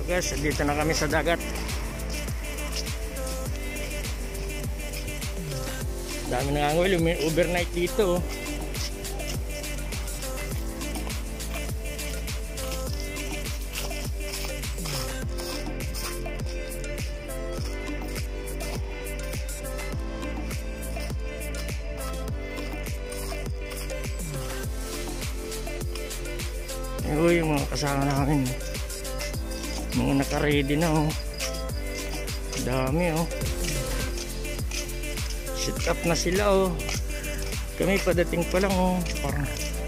Guys, dito na kami sa dagat. Dami nangangawil, may overnight dito. Uy, yung mga kasama namin, mga naka-ready na oh. Dami oh. Sit up na sila oh. Kami padating pa lang oh. Parang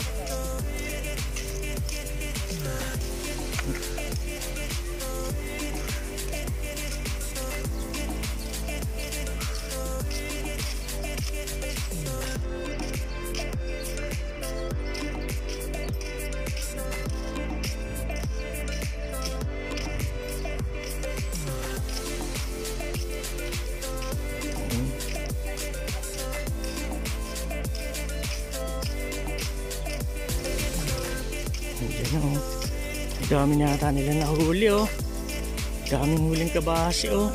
oh. Dami na ata nila nahuli oh. Daming huling kabasi oh.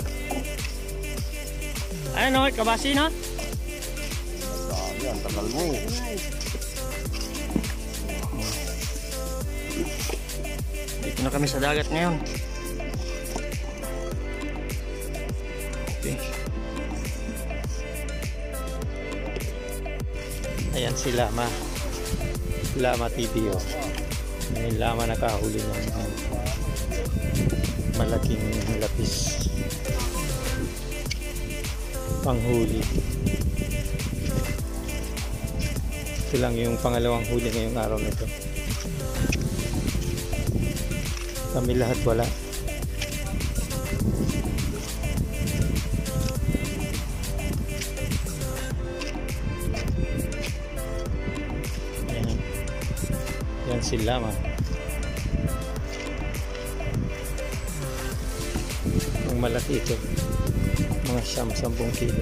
Ano oh, kabasi na? Dami, ang tagal mo. Dito na kami sa dagat ngayon. Okay. Ayan si Lama. Lama TV oh. May Lama nakahuli ng malaking lapis panghuli. Ito lang yung pangalawang huli ngayong araw na ito. Kami lahat wala. Yan si Lama. Ang malaki ito, mga 10 kilo.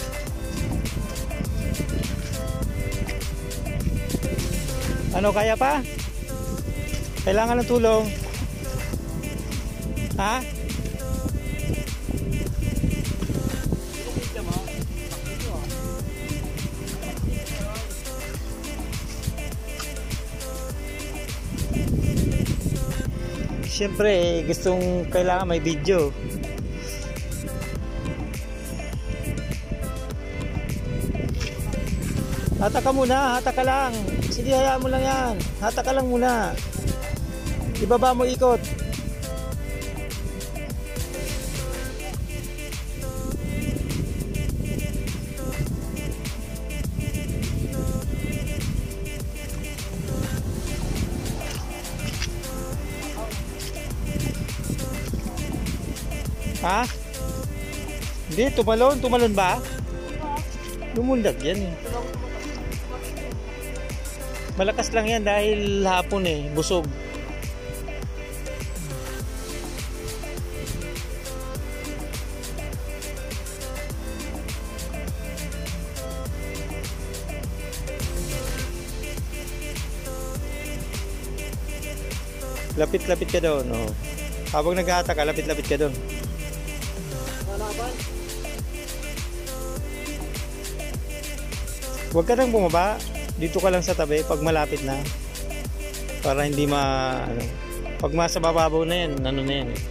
Ano, kaya pa? Kailangan ng tulong? Ha? Siyempre, gustong kailangan may video. Hata ka muna, hata ka lang. Sige, hayaan mo lang yan. Hata ka lang muna. Ibaba mo ikot. Ha? Hindi, tumalon. Tumalon ba? Lumundag yan eh. Malakas lang yan dahil hapon eh. Busog. Lapit-lapit ka doon. Oh. Habang nag-aata ka, lapit-lapit ka doon. Huwag ka nang bumaba. Dito ka lang sa tabi pag malapit na. Para hindi ano. Pag masa bababaw na yan, ano na yan eh.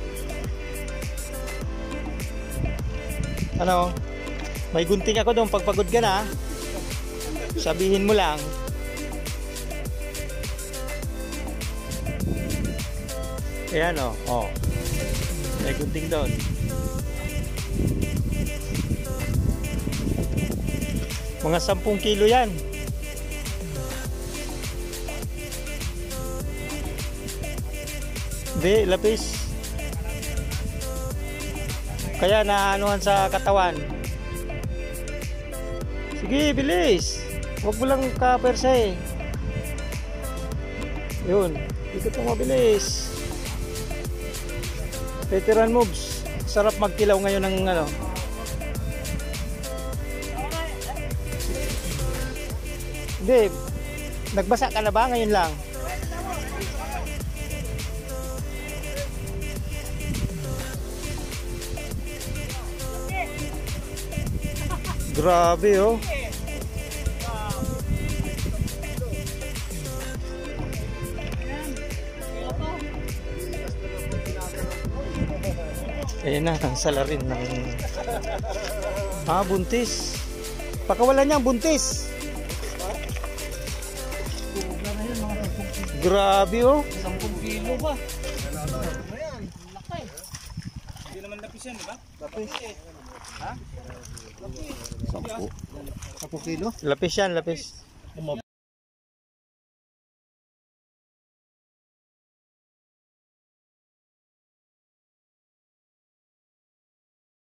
Ano? May gunting ako doon. Pag pagod ka na, sabihin mo lang. Ayan o. Oh. May gunting doon. Mga 10 kilo yan. Hindi, lapis. Kaya naanuhan sa katawan. Sige, bilis. Huwag mo lang ka-persa eh. Yun. Ikot mo mabilis. Veteran moves. Sarap magkilaw ngayon ng ano. Hindi. Nagbasa ka na ba ngayon lang? Grabe oh. Ayan na, ang salarin ng... buntis. Pakawalan niya ang buntis. Grabe oh. 10 kilo ba? Hindi naman lapis yan, di ba? Lapis. Ha? 10 kilo? Lapis yan, lapis.